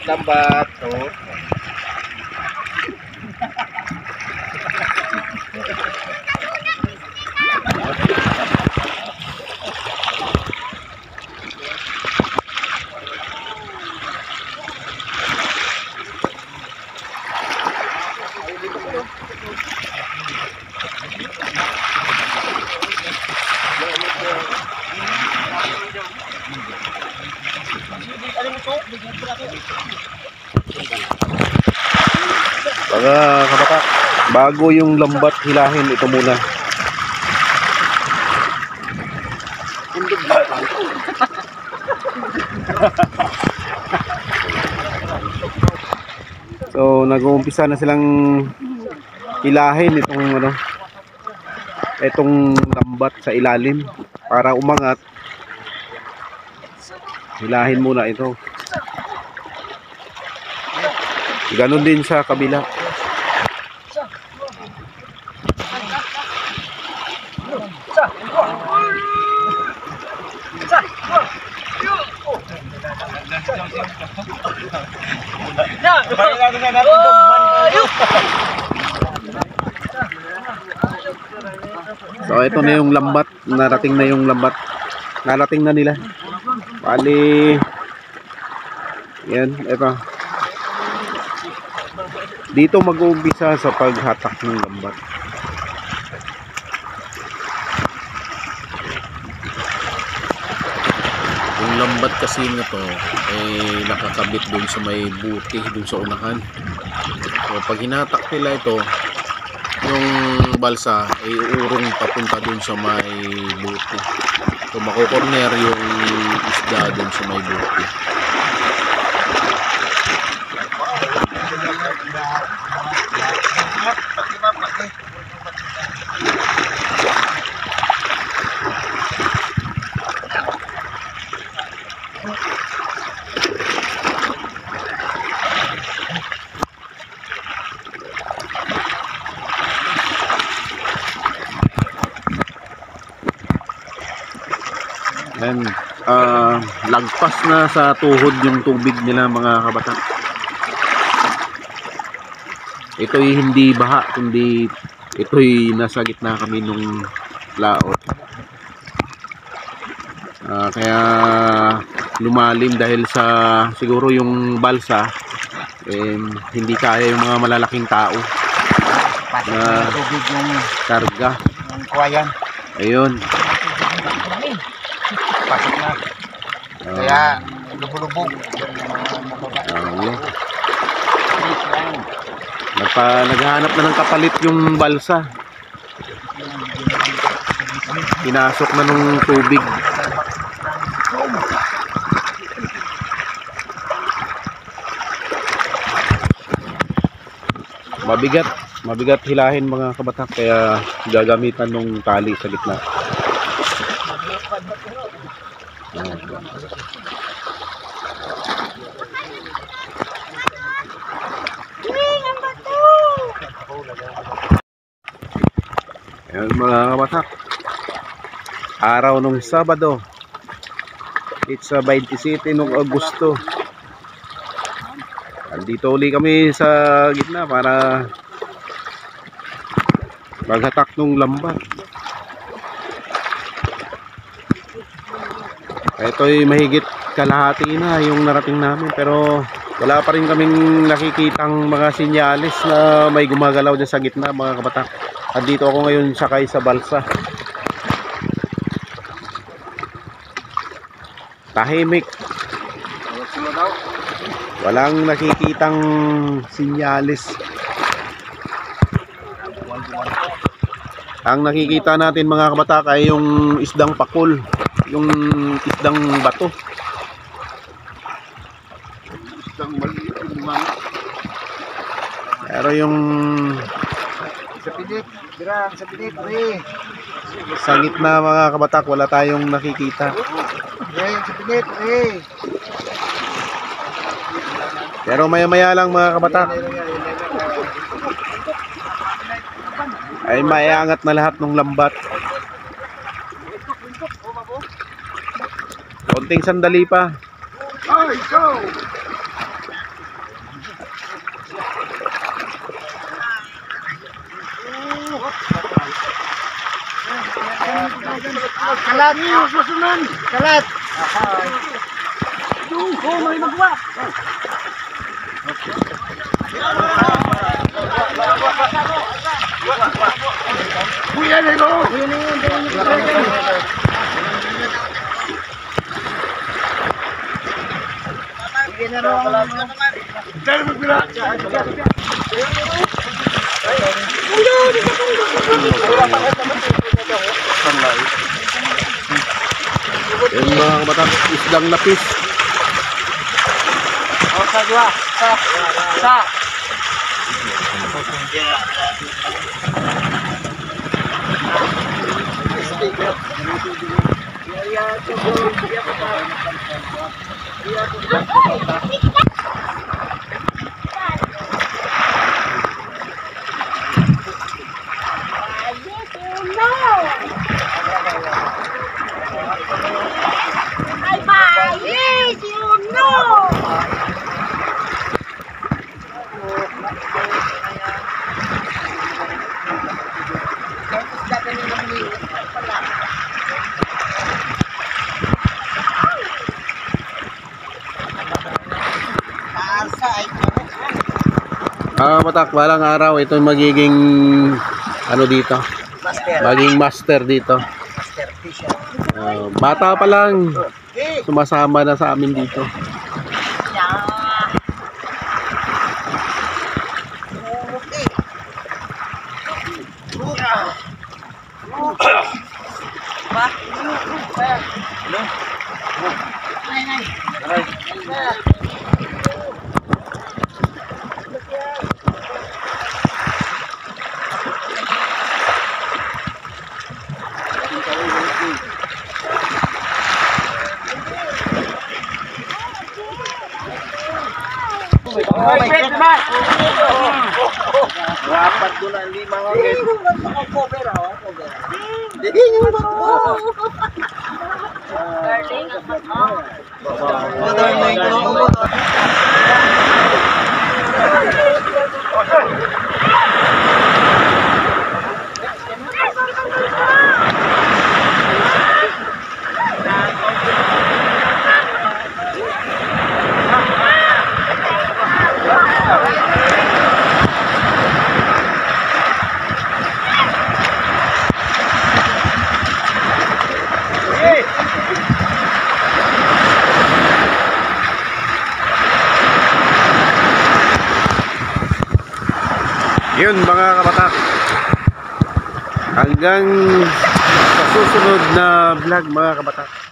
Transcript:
lambat. Oh. Mga kabatak, bago yung lambat hilahin, ito muna. So nag-uumpisa na silang hilahin itong lambat sa ilalim para umangat. Hilahin muna ito. Ganon din sa kabila. So ito na yung lambat, narating na yung lambat. Narating na nila. Bali yan, ito. Dito mag-uumpisa sa paghatak ng lambat. Yung lambat kasi na to ay nakakabit dun sa may buti dun sa unahan. So pag hinatak nila ito, yung balsa ay uurong papunta dun sa may buti. So makukorner yung isda dun sa may buti. Yan, lagpas na sa tuhod yung tubig nila mga kabatak. Ito'y hindi baha, kundi ito'y nasa gitna kami nung laot. Kaya lumalim dahil sa siguro yung balsa hindi kaya yung mga malalaking tao na Tubig yung karga. kuwayan. Ayun. Pasok na. Kaya lubog-lubog. Naghahanap na ng kapalit yung balsa. Pinasok na nung tubig. Mabigat hilahin mga kabatak, kaya gagamitan nung tali sa gitna. Ayan mga kabatak, araw nung Sabado, it's 27 ng Agosto. Andito uli kami sa gitna para maghatak ng lambat. Ito'y mahigit kalahati na yung narating namin, pero wala pa rin kaming nakikitang mga sinyalis na may gumagalaw dyan sa gitna mga kabatak. Andito ako ngayon sakay sa balsa. Tahimik. Walang nakikitang sinyalis. Ang nakikita natin mga kabatak ay yung isdang pakul, yung isdang bato. Isdang maliit yung mga. Pero yung Sa pilit. Dirang, sa pilit. sa gitna mga kabatak, wala tayong nakikita. Sa pilit. Pero maya-maya lang mga kabatak ay maiangat na lahat ng lambat. Konting sandali pa. Kalat! Susunod! Kalat! May magwa! Kuya na ito! Yung mga kabatang isdang lapis. Yes, you know. Batak, balang araw ito magiging ano dito, maging master dito. Bata pa lang sumasama na sa amin dito. Dapat doon ang 5 agad. Cover ako. Yun mga kabatak, hanggang sa susunod na vlog mga kabatak.